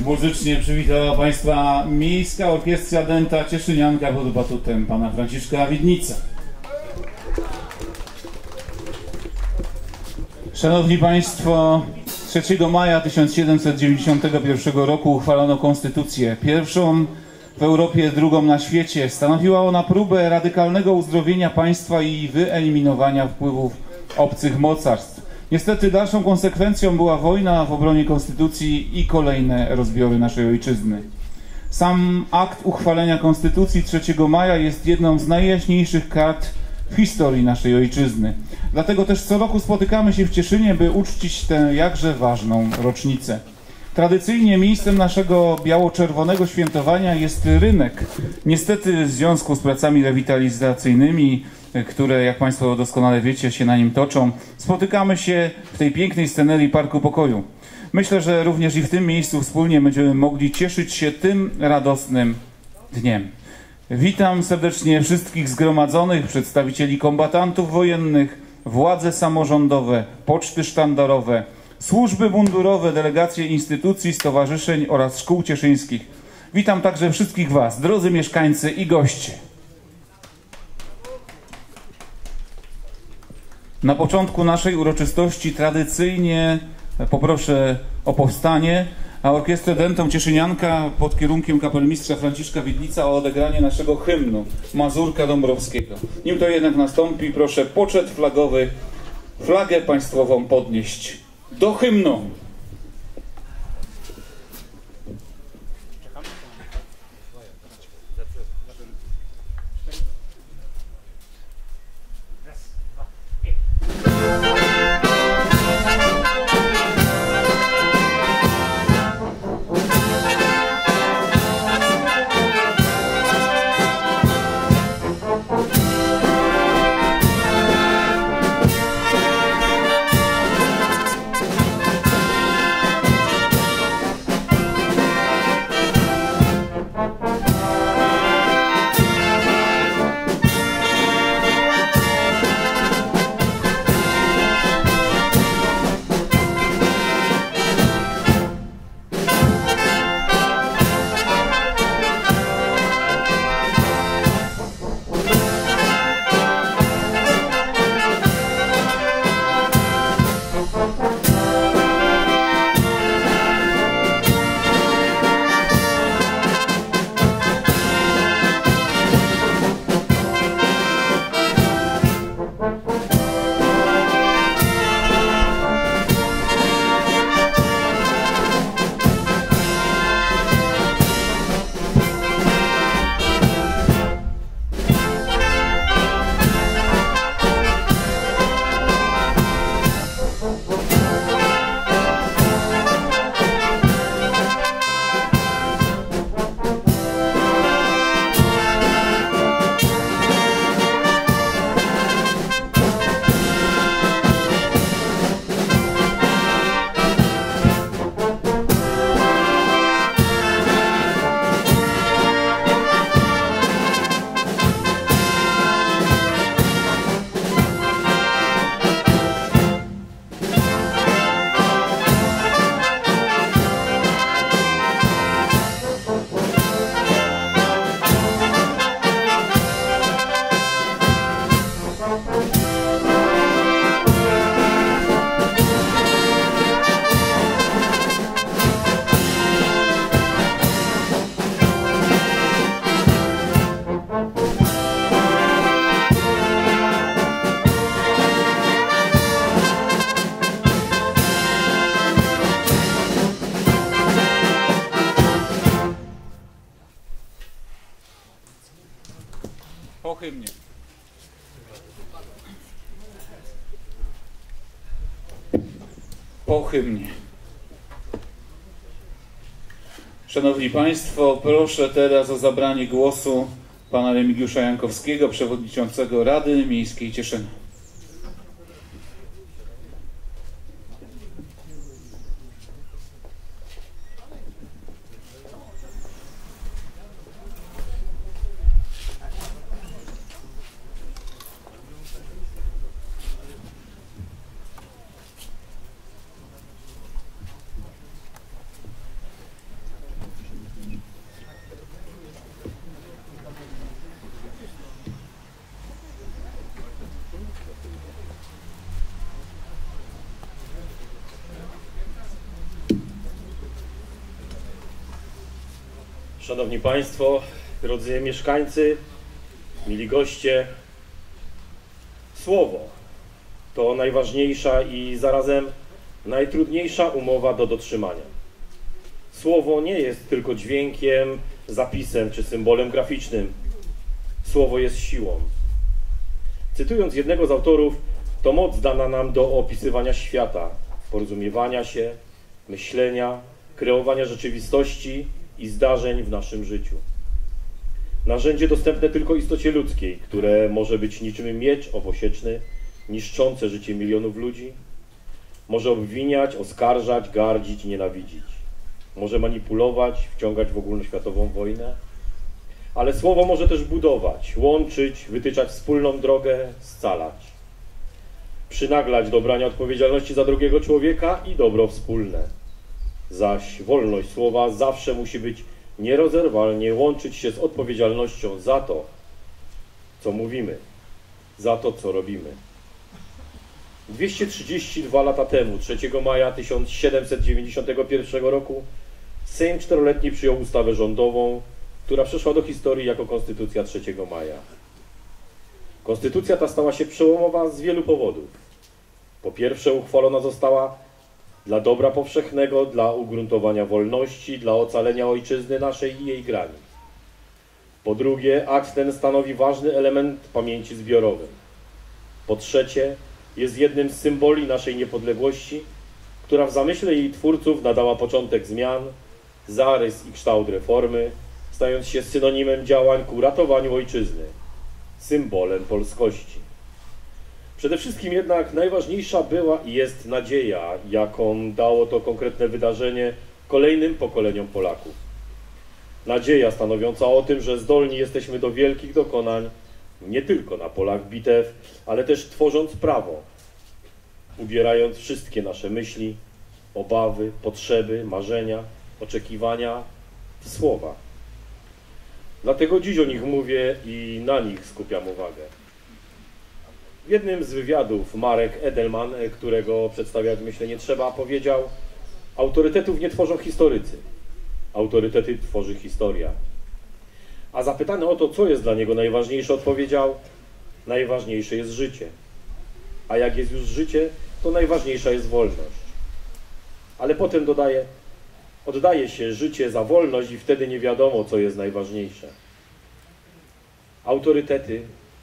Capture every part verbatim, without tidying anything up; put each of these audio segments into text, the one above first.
Muzycznie przywitała Państwa Miejska Orkiestra Dęta Cieszynianka pod batutem pana Franciszka Widnica. Szanowni Państwo, trzeciego maja tysiąc siedemset dziewięćdziesiątego pierwszego roku uchwalono konstytucję, pierwszą w Europie, drugą na świecie. Stanowiła ona próbę radykalnego uzdrowienia państwa i wyeliminowania wpływów obcych mocarstw. Niestety dalszą konsekwencją była wojna w obronie konstytucji i kolejne rozbiory naszej ojczyzny. Sam akt uchwalenia konstytucji trzeciego maja jest jedną z najjaśniejszych kart w historii naszej ojczyzny. Dlatego też co roku spotykamy się w Cieszynie, by uczcić tę jakże ważną rocznicę. Tradycyjnie miejscem naszego biało-czerwonego świętowania jest rynek. Niestety w związku z pracami rewitalizacyjnymi, które, jak Państwo doskonale wiecie, się na nim toczą, spotykamy się w tej pięknej scenerii Parku Pokoju. Myślę, że również i w tym miejscu wspólnie będziemy mogli cieszyć się tym radosnym dniem. Witam serdecznie wszystkich zgromadzonych, przedstawicieli kombatantów wojennych, władze samorządowe, poczty sztandarowe, służby mundurowe, delegacje instytucji, stowarzyszeń oraz szkół cieszyńskich. Witam także wszystkich Was, drodzy mieszkańcy i goście. Na początku naszej uroczystości tradycyjnie poproszę o powstanie, a Orkiestrę Dętą Cieszynianka pod kierunkiem kapelmistrza Franciszka Widnica o odegranie naszego hymnu Mazurka Dąbrowskiego. Nim to jednak nastąpi, proszę poczet flagowy, flagę państwową podnieść do hymnu. Po hymnie. Po hymnie. Szanowni Państwo, proszę teraz o zabranie głosu pana Remigiusza Jankowskiego, przewodniczącego Rady Miejskiej Cieszyna. Szanowni Państwo, drodzy mieszkańcy, mili goście, słowo to najważniejsza i zarazem najtrudniejsza umowa do dotrzymania. Słowo nie jest tylko dźwiękiem, zapisem czy symbolem graficznym. Słowo jest siłą. Cytując jednego z autorów, to moc dana nam do opisywania świata, porozumiewania się, myślenia, kreowania rzeczywistości i zdarzeń w naszym życiu. Narzędzie dostępne tylko istocie ludzkiej, które może być niczym miecz owosieczny, niszczące życie milionów ludzi. Może obwiniać, oskarżać, gardzić, nienawidzić. Może manipulować, wciągać w ogólnoświatową wojnę. Ale słowo może też budować, łączyć, wytyczać wspólną drogę, scalać. Przynaglać do brania odpowiedzialności za drugiego człowieka i dobro wspólne. Zaś wolność słowa zawsze musi być nierozerwalnie łączyć się z odpowiedzialnością za to, co mówimy, za to, co robimy. dwieście trzydzieści dwa lata temu, trzeciego maja tysiąc siedemset dziewięćdziesiątego pierwszego roku, Sejm czteroletni przyjął ustawę rządową, która przeszła do historii jako Konstytucja trzeciego maja. Konstytucja ta stała się przełomowa z wielu powodów. Po pierwsze, uchwalona została dla dobra powszechnego, dla ugruntowania wolności, dla ocalenia ojczyzny naszej i jej granic. Po drugie, akt ten stanowi ważny element pamięci zbiorowej. Po trzecie, jest jednym z symboli naszej niepodległości, która w zamyśle jej twórców nadała początek zmian, zarys i kształt reformy, stając się synonimem działań ku ratowaniu ojczyzny, symbolem polskości. Przede wszystkim jednak najważniejsza była i jest nadzieja, jaką dało to konkretne wydarzenie kolejnym pokoleniom Polaków. Nadzieja stanowiąca o tym, że zdolni jesteśmy do wielkich dokonań, nie tylko na polach bitew, ale też tworząc prawo, ubierając wszystkie nasze myśli, obawy, potrzeby, marzenia, oczekiwania w słowa. Dlatego dziś o nich mówię i na nich skupiam uwagę. W jednym z wywiadów Marek Edelman, którego przedstawiać myślę nie trzeba, powiedział: autorytetów nie tworzą historycy, autorytety tworzy historia. A zapytany o to, co jest dla niego najważniejsze, odpowiedział: najważniejsze jest życie. A jak jest już życie, to najważniejsza jest wolność. Ale potem dodaje: oddaje się życie za wolność i wtedy nie wiadomo, co jest najważniejsze. Autorytety.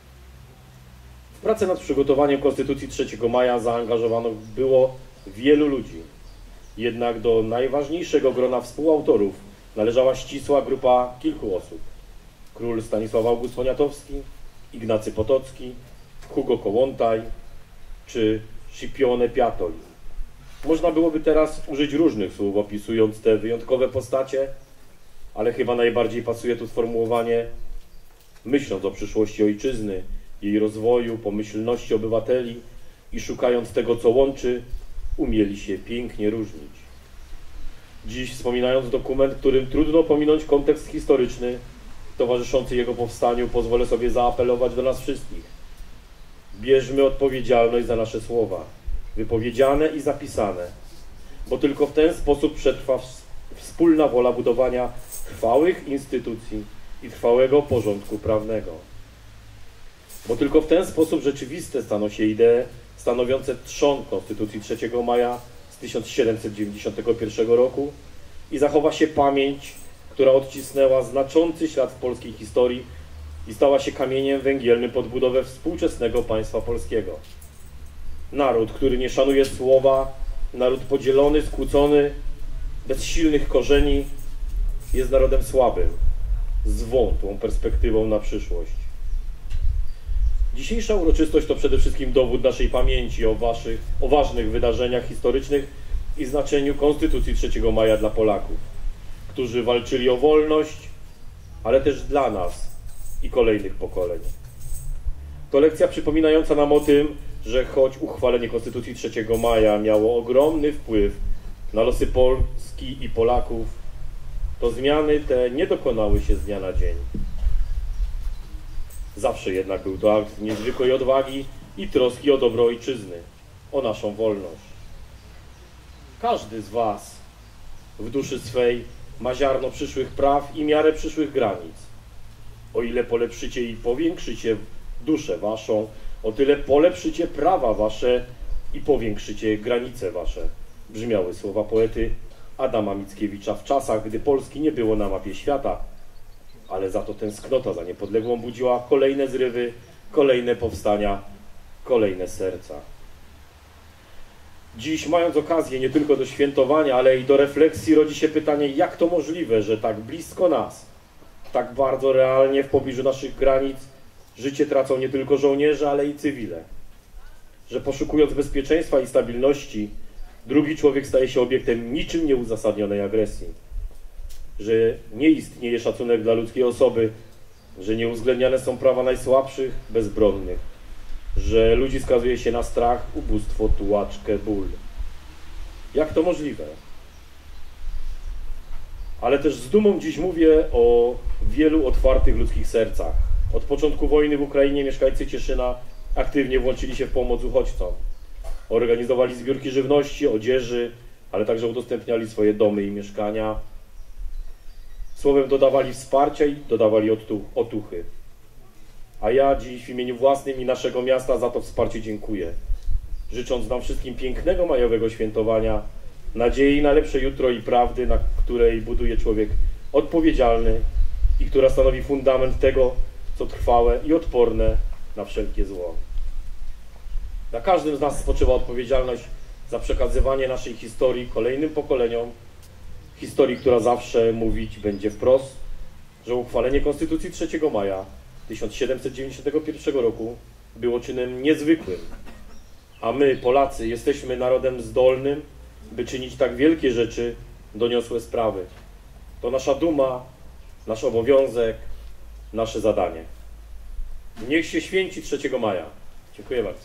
W pracę nad przygotowaniem Konstytucji trzeciego maja zaangażowano było wielu ludzi. Jednak do najważniejszego grona współautorów należała ścisła grupa kilku osób. Król Stanisław August Poniatowski, Ignacy Potocki, Hugo Kołłątaj czy Scipione Piatoli. Można byłoby teraz użyć różnych słów, opisując te wyjątkowe postacie, ale chyba najbardziej pasuje tu sformułowanie: myśląc o przyszłości ojczyzny, jej rozwoju, pomyślności obywateli i szukając tego, co łączy, umieli się pięknie różnić. Dziś, wspominając dokument, którym trudno pominąć kontekst historyczny towarzyszący jego powstaniu, pozwolę sobie zaapelować do nas wszystkich. Bierzmy odpowiedzialność za nasze słowa, wypowiedziane i zapisane, bo tylko w ten sposób przetrwa wspólna wola budowania trwałych instytucji i trwałego porządku prawnego. Bo tylko w ten sposób rzeczywiste staną się idee stanowiące trzon Konstytucji trzeciego maja z tysiąc siedemset dziewięćdziesiątego pierwszego roku i zachowa się pamięć, która odcisnęła znaczący ślad w polskiej historii i stała się kamieniem węgielnym pod budowę współczesnego państwa polskiego. Naród, który nie szanuje słowa, naród podzielony, skłócony, bez silnych korzeni, jest narodem słabym, z wątłą perspektywą na przyszłość. Dzisiejsza uroczystość to przede wszystkim dowód naszej pamięci o, waszych, o ważnych wydarzeniach historycznych i znaczeniu Konstytucji trzeciego maja dla Polaków, którzy walczyli o wolność, ale też dla nas i kolejnych pokoleń. To lekcja przypominająca nam o tym, że choć uchwalenie Konstytucji trzeciego maja miało ogromny wpływ na losy Polski i Polaków, to zmiany te nie dokonały się z dnia na dzień. Zawsze jednak był to akt niezwykłej odwagi i troski o dobro ojczyzny, o naszą wolność. Każdy z was w duszy swej ma ziarno przyszłych praw i miarę przyszłych granic. O ile polepszycie i powiększycie duszę waszą, o tyle polepszycie prawa wasze i powiększycie granice wasze. Brzmiały słowa poety Adama Mickiewicza w czasach, gdy Polski nie było na mapie świata, ale za to tęsknota za niepodległą budziła kolejne zrywy, kolejne powstania, kolejne serca. Dziś, mając okazję nie tylko do świętowania, ale i do refleksji, rodzi się pytanie, jak to możliwe, że tak blisko nas, tak bardzo realnie w pobliżu naszych granic życie tracą nie tylko żołnierze, ale i cywile. Że poszukując bezpieczeństwa i stabilności, drugi człowiek staje się obiektem niczym nieuzasadnionej agresji. Że nie istnieje szacunek dla ludzkiej osoby, że nieuwzględniane są prawa najsłabszych, bezbronnych, że ludzi skazuje się na strach, ubóstwo, tułaczkę, ból. Jak to możliwe? Ale też z dumą dziś mówię o wielu otwartych ludzkich sercach. Od początku wojny w Ukrainie mieszkańcy Cieszyna aktywnie włączyli się w pomoc uchodźcom. Organizowali zbiórki żywności, odzieży, ale także udostępniali swoje domy i mieszkania. Słowem dodawali wsparcia i dodawali otuchy. A ja dziś w imieniu własnym i naszego miasta za to wsparcie dziękuję. Życząc nam wszystkim pięknego majowego świętowania, nadziei na lepsze jutro i prawdy, na której buduje człowiek odpowiedzialny i która stanowi fundament tego, co trwałe i odporne na wszelkie zło. Na każdym z nas spoczywa odpowiedzialność za przekazywanie naszej historii kolejnym pokoleniom, historii, która zawsze mówić będzie wprost, że uchwalenie Konstytucji trzeciego maja tysiąc siedemset dziewięćdziesiątego pierwszego roku było czynem niezwykłym, a my, Polacy, jesteśmy narodem zdolnym, by czynić tak wielkie rzeczy, doniosłe sprawy. To nasza duma, nasz obowiązek, nasze zadanie. Niech się święci trzeciego maja. Dziękuję bardzo.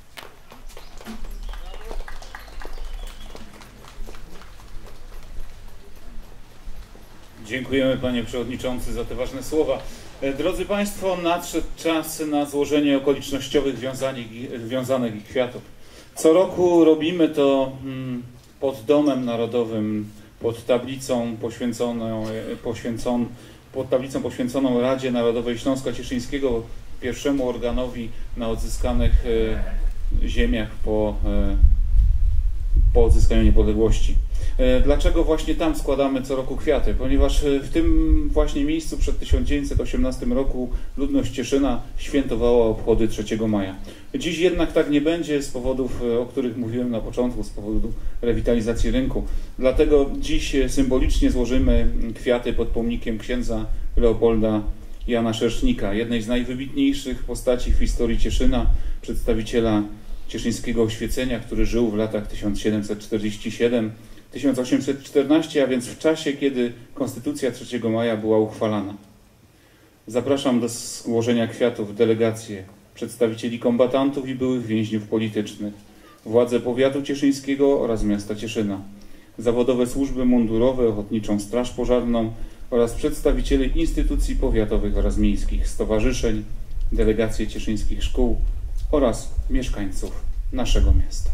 Dziękujemy, panie przewodniczący, za te ważne słowa. Drodzy państwo, nadszedł czas na złożenie okolicznościowych wiązanek, wiązanek i kwiatów. Co roku robimy to pod Domem Narodowym, pod tablicą poświęconą, poświęconą, pod tablicą poświęconą Radzie Narodowej Śląska Cieszyńskiego, pierwszemu organowi na odzyskanych ziemiach po, po odzyskaniu niepodległości. Dlaczego właśnie tam składamy co roku kwiaty? Ponieważ w tym właśnie miejscu przed tysiąc dziewięćset osiemnastym roku ludność Cieszyna świętowała obchody trzeciego maja. Dziś jednak tak nie będzie z powodów, o których mówiłem na początku, z powodu rewitalizacji rynku. Dlatego dziś symbolicznie złożymy kwiaty pod pomnikiem księdza Leopolda Jana Szersznika, jednej z najwybitniejszych postaci w historii Cieszyna, przedstawiciela cieszyńskiego oświecenia, który żył w latach tysiąc siedemset czterdziesty siódmy do tysiąc osiemset czternastego, a więc w czasie, kiedy Konstytucja trzeciego maja była uchwalana. Zapraszam do złożenia kwiatów delegację przedstawicieli kombatantów i byłych więźniów politycznych, władze powiatu cieszyńskiego oraz miasta Cieszyna, zawodowe służby mundurowe, Ochotniczą Straż Pożarną oraz przedstawicieli instytucji powiatowych oraz miejskich, stowarzyszeń, delegacje cieszyńskich szkół oraz mieszkańców naszego miasta.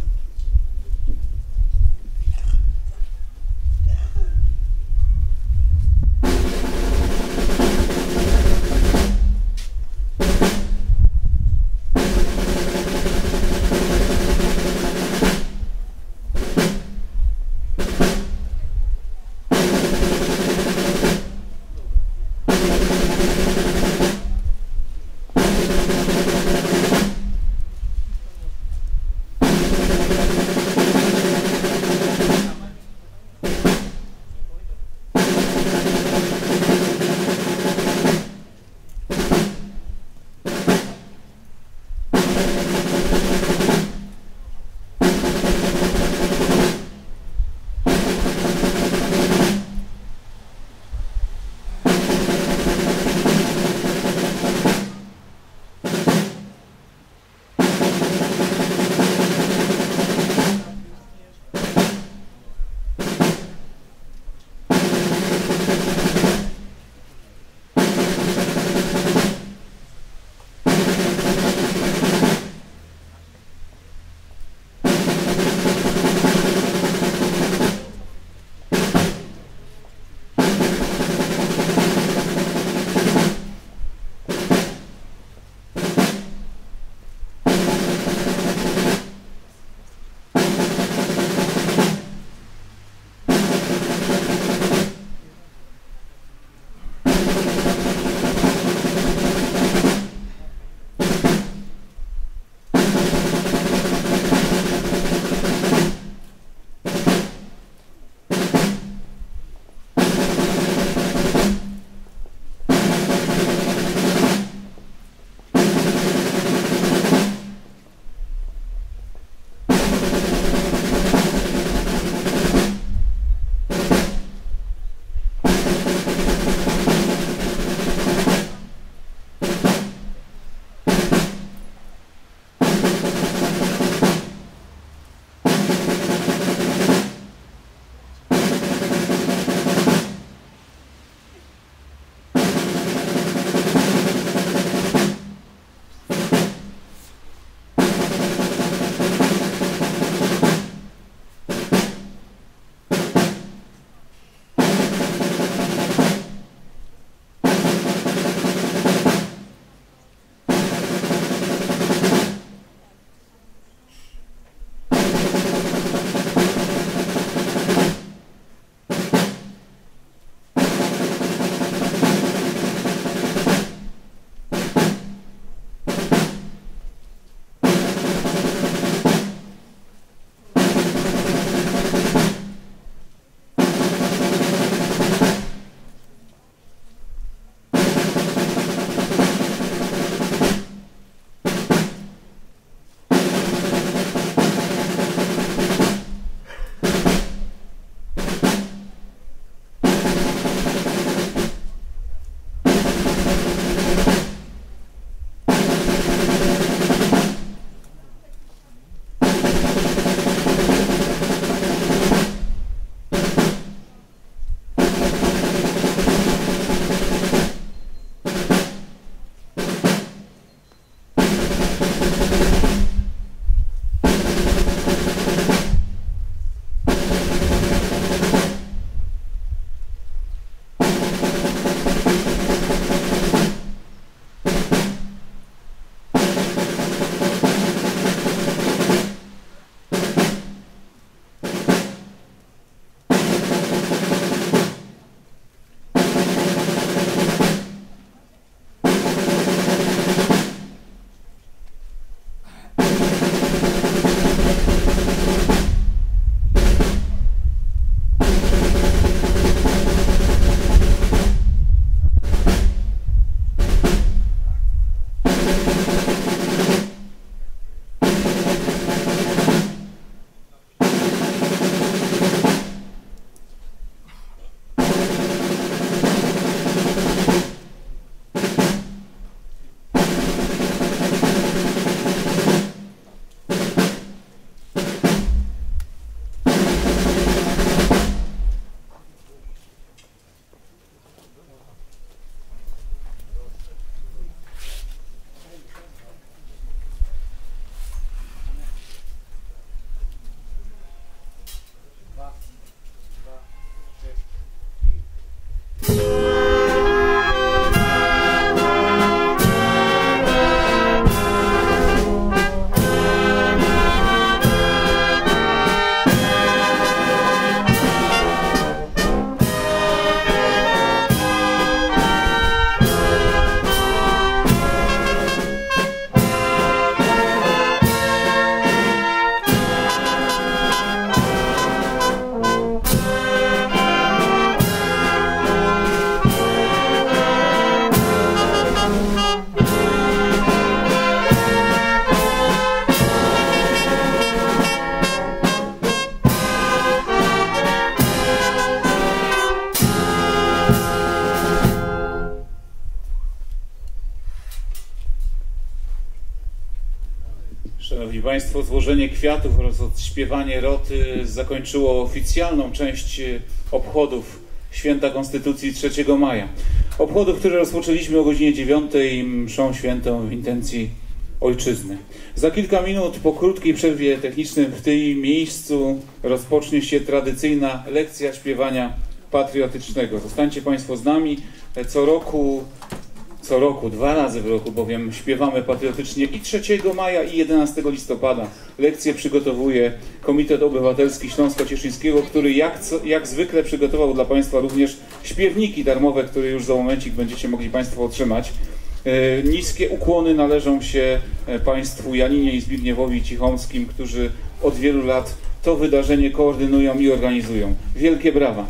Szanowni Państwo, złożenie kwiatów oraz odśpiewanie roty zakończyło oficjalną część obchodów Święta Konstytucji trzeciego maja. Obchodów, które rozpoczęliśmy o godzinie dziewiątej mszą świętą w intencji ojczyzny. Za kilka minut po krótkiej przerwie technicznej w tym miejscu rozpocznie się tradycyjna lekcja śpiewania patriotycznego. Zostańcie Państwo z nami. Co roku Co roku, dwa razy w roku bowiem śpiewamy patriotycznie i trzeciego maja i jedenastego listopada. Lekcję przygotowuje Komitet Obywatelski Śląsko-Cieszyńskiego, który jak, co, jak zwykle przygotował dla Państwa również śpiewniki darmowe, które już za momencik będziecie mogli Państwo otrzymać. E, niskie ukłony należą się Państwu Janinie i Zbigniewowi Cichomskim, którzy od wielu lat to wydarzenie koordynują i organizują. Wielkie brawa!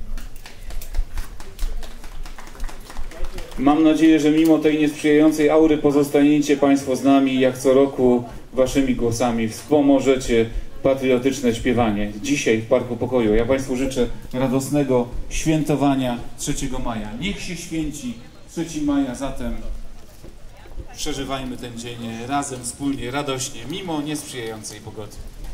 Mam nadzieję, że mimo tej niesprzyjającej aury pozostaniecie Państwo z nami, jak co roku Waszymi głosami wspomożecie patriotyczne śpiewanie dzisiaj w Parku Pokoju. Ja Państwu życzę radosnego świętowania trzeciego maja. Niech się święci trzeciego maja, zatem przeżywajmy ten dzień razem, wspólnie, radośnie, mimo niesprzyjającej pogody.